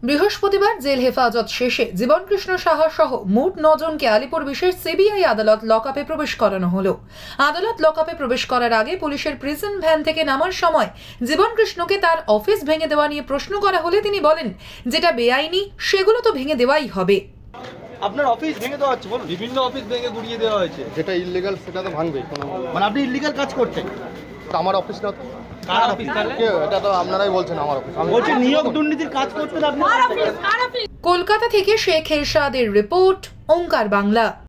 বৃহস্পতিবার জেল হেফাজত শেষে জীবনকৃষ্ণ সাহা সহ মোট 9 জনকে আলিপুর বিশেষ সিবিআই আদালত লকআপে প্রবেশ করানো হলো। আদালত লকআপে প্রবেশ করার আগে পুলিশের প্রিজন ভ্যান থেকে নামার সময় জীবনকৃষ্ণকে তার অফিস ভেঙে দেওয়া নিয়ে প্রশ্ন করা হলে তিনি বলেন, যেটা বেআইনি সেগুলো তো ভেঙে দেওয়াই হবে। আপনার অফিস ভেঙে দেওয়া হচ্ছে? বলুন। বিভিন্ন অফিস ভেঙে গুড়িয়ে দেওয়া হয়েছে। যেটা ইললিগাল সেটা তো ভাঙবেই। মানে আপনি ইললিগাল কাজ করতেন? আমার অফিস না, কার অফিস তাহলে? এটা তো আপনারাই বলছেন আমার অফিস। বলছি নিয়োগ দুর্নীতির কাজ করতেন আপনি? কলকাতা থেকে শেখ এরশাদের রিপোর্ট, ওঙ্কার বাংলা।